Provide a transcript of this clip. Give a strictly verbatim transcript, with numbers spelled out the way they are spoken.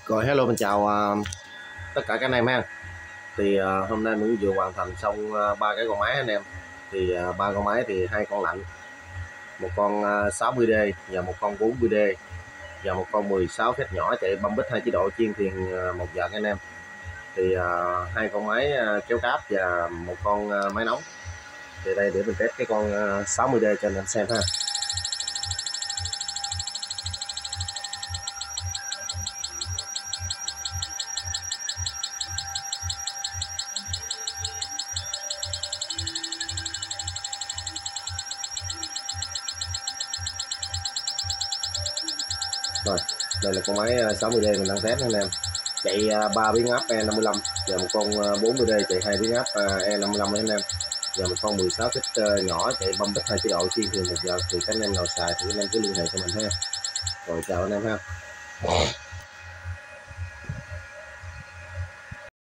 Rồi hello, mình chào uh, tất cả các anh em ha. Thì uh, hôm nay mình vừa hoàn thành xong ba uh, cái con máy anh em. Thì uh, ba con máy thì hai con lạnh, một con uh, sáu mươi D và một con bốn mươi D và một con mười sáu phép nhỏ chạy băm bít hai chế độ chiên thiền uh, một giờ anh em. Thì uh, hai con máy uh, kéo cáp và một con uh, máy nóng. Thì đây để mình test cái con uh, sáu mươi D cho anh em xem ha. Rồi, đây là con máy sáu mươi D mình đang test anh em. Chạy ba biến áp E năm mươi lăm và một con bốn mươi D chạy hai biến áp E năm mươi lăm anh em. Và một con mười sáu phít nhỏ chạy băm bít hai chế độ chiên thiền một giờ. Thì các anh em nào xài thì anh em cứ liên hệ cho mình ha. Rồi chào anh em ha.